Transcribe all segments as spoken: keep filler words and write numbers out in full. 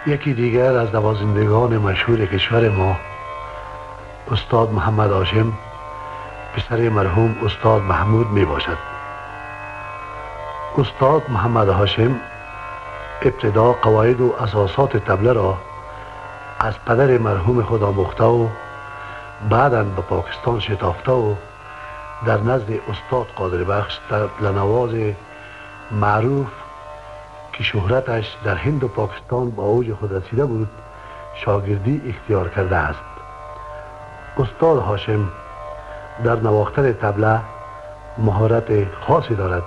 یکی دیگر از نوازندگان مشهور کشور ما استاد محمد هاشم پسر مرحوم استاد محمود می باشد. استاد محمد هاشم ابتدا قواعد و اساسات طبله را از پدر مرحوم خود آموخته و بعداً به پاکستان شتافته و در نزد استاد قادر بخش طبله نواز معروف که شهرتش در هند و پاکستان با اوج خود رسیده بود شاگردی اختیار کرده است. استاد هاشم در نواختن طبله مهارت خاصی دارد.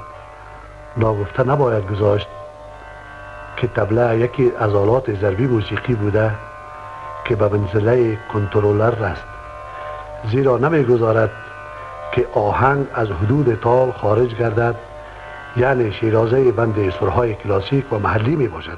ناگفته نباید گذاشت که طبله یکی از آلات ضربی موسیقی بوده که به منزله کنترلر است، زیرا نمیگذارد که آهنگ از حدود تال خارج گردد، یعنی شیرازه بند سرهای کلاسیک و محلی می باشد.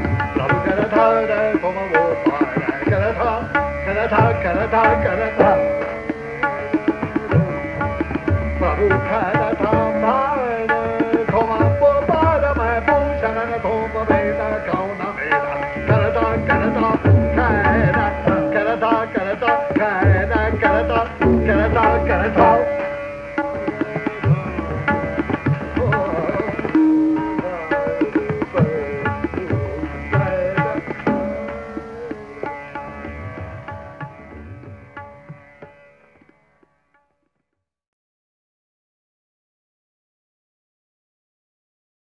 Canada, Canada, Canada, Canada.